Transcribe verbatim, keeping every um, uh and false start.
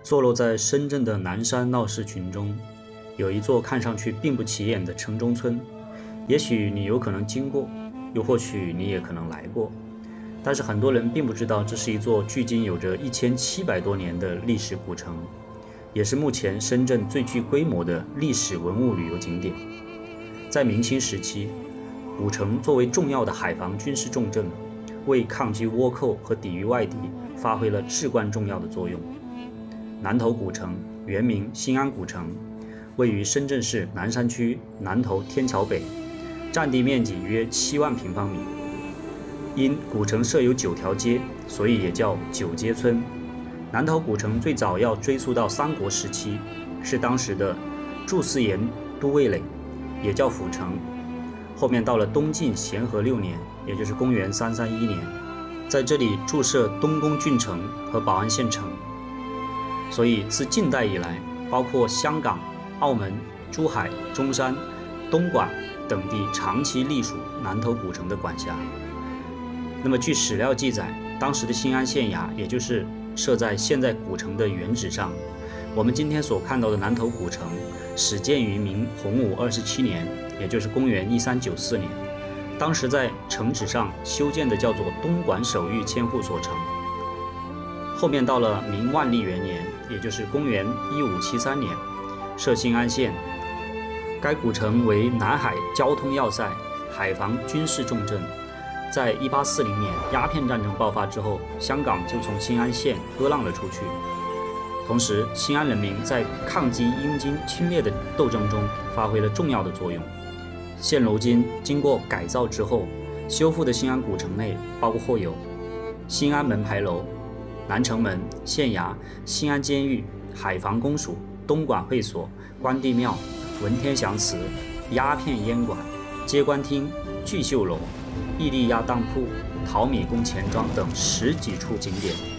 坐落在深圳的南山闹市群中，有一座看上去并不起眼的城中村。也许你有可能经过，又或许你也可能来过，但是很多人并不知道，这是一座距今有着一千七百多年的历史古城，也是目前深圳最具规模的历史文物旅游景点。在明清时期，古城作为重要的海防军事重镇，为抗击倭寇和抵御外敌发挥了至关重要的作用。南头古城原名新安古城，位于深圳市南山区南头天桥北，占地面积约七万平方米。因古城设有九条街，所以也叫九街村。南头古城最早要追溯到三国时期，是当时的祝思炎都尉垒，也叫府城。后面到了东晋咸和六年，也就是公元三三一年，在这里筑设东宫郡城和宝安县城。所以自近代以来，包括香港、澳门、珠海、中山、东莞等地长期隶属南头古城的管辖。那么据史料记载，当时的新安县衙，也就是设在现在古城的原址上。我们今天所看到的南头古城，始建于明洪武二十七年，也就是公元一三九四年。当时在城址上修建的叫做东莞守御千户所城。后面到了明万历元年，也就是公元一五七三年，设新安县。该古城为南海交通要塞，海防军事重镇。在一八四零年鸦片战争爆发之后，香港就从新安县割让了出去。同时，新安人民在抗击英军侵略的斗争中发挥了重要的作用。现如今经过改造之后，修复的新安古城内包括有新安门牌楼、南城门、县衙、新安监狱、海防公署、东莞会所、关帝庙、文天祥祠、鸦片烟馆、接官厅、聚秀楼、伊利亚当铺、淘米宫钱庄等十几处景点。